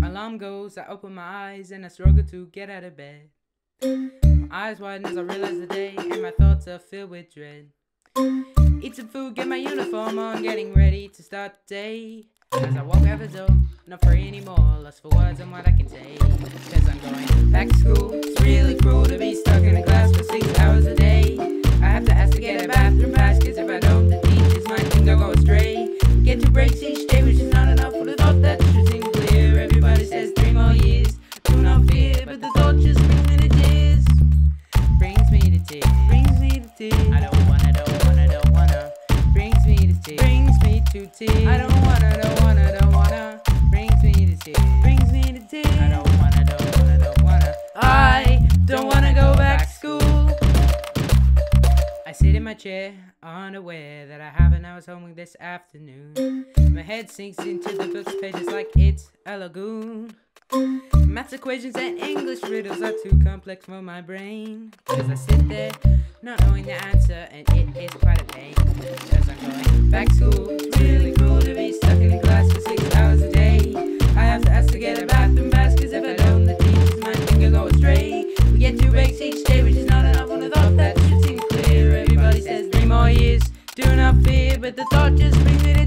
Alarm goes, I open my eyes and I struggle to get out of bed. My eyes widen as I realize the day, and my thoughts are filled with dread. Eat some food, get my uniform on, getting ready to start the day. As I walk out the door, not free anymore, lost for words on what I can say. Cause I'm going back to school. It's really cruel to be stuck in a class for 6 hours a day. I have to ask to get a bathroom pass, cause if I don't, the teachers might think I'll go astray. Get 2 breaks each day, which is not enough for the thought that should seem clear. Everybody says 3 more years, do not fear, but the thought just brings me to tears. Brings me to tears, brings me to tears. I don't wanna, don't wanna, don't wanna. Brings me to tears, brings me to tears. I don't wanna, don't wanna, don't wanna. Brings me to tears, brings me to tears. I don't wanna, don't wanna, don't wanna. I don't wanna go back to school. I sit in my chair, unaware that I have an hour's homework this afternoon. My head sinks into the book's pages like it's a lagoon. Maths equations and English riddles are too complex for my brain. Cause I sit there, not knowing the answer, and it is quite a pain. Cause I'm going back to school. It's really cruel to be stuck in a class for 6 hours a day. I have to ask to get a bathroom pass, cause if I don't, the teachers might think I'll go astray. We get 2 breaks each day, which is not enough on the thought that should seem clear. Everybody says 3 more years, do not fear, but the thought just brings me to